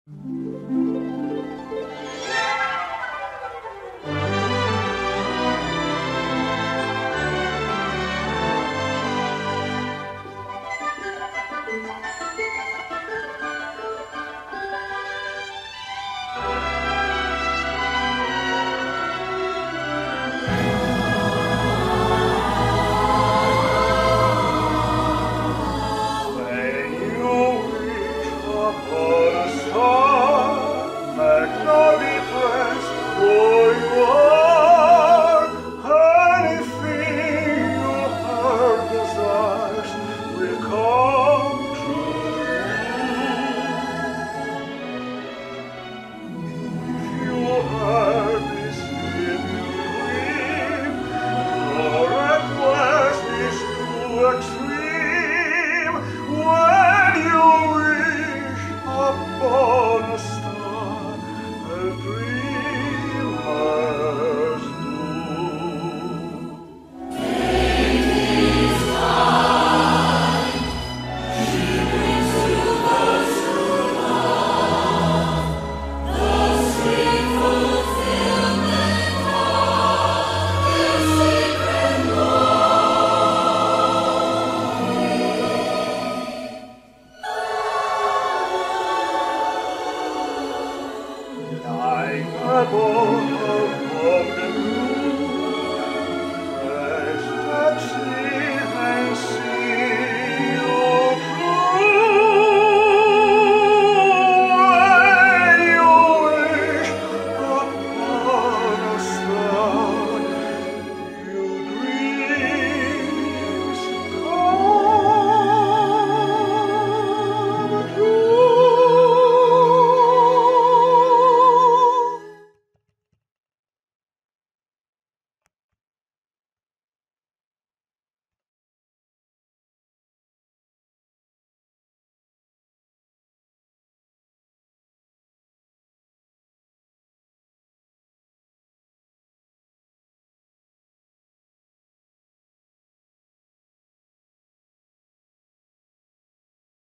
Extreme when you wish upon a star, as dreamers do. It is time. She brings to us true love, the sweet fulfillment of this sacred law. Like a boy